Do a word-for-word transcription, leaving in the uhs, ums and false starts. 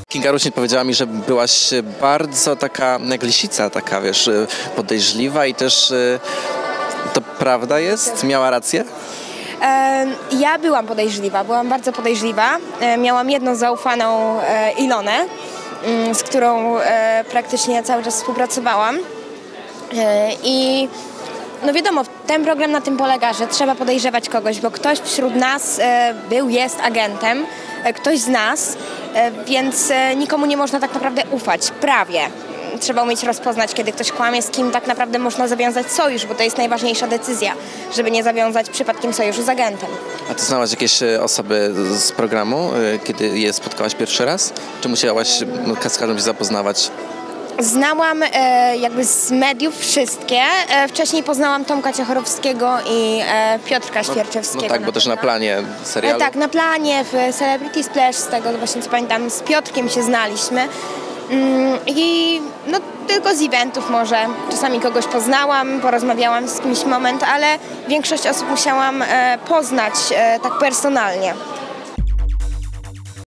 Kinga Rusin powiedziała mi, że byłaś bardzo taka jak lisica, taka wiesz, podejrzliwa i też to prawda jest? Miała rację? Ja byłam podejrzliwa, byłam bardzo podejrzliwa. Miałam jedną zaufaną Ilonę, z którą praktycznie cały czas współpracowałam. I no wiadomo, ten program na tym polega, że trzeba podejrzewać kogoś, bo ktoś wśród nas był, jest agentem, ktoś z nas, więc nikomu nie można tak naprawdę ufać, prawie. Trzeba umieć rozpoznać, kiedy ktoś kłamie, z kim tak naprawdę można zawiązać sojusz, bo to jest najważniejsza decyzja, żeby nie zawiązać przypadkiem sojuszu z agentem. A ty znałaś jakieś osoby z programu, kiedy je spotkałaś pierwszy raz? Czy musiałaś z każdym się zapoznawać? Znałam e, jakby z mediów wszystkie. E, wcześniej poznałam Tomka Ciechorowskiego i e, Piotrka Świerczewskiego. No tak, bo też na planie serialu. E, tak, na planie, w Celebrity Splash, z tego właśnie co pamiętam, z Piotrkiem się znaliśmy. Mm, I no tylko z eventów może. Czasami kogoś poznałam, porozmawiałam z kimś moment, ale większość osób musiałam e, poznać e, tak personalnie.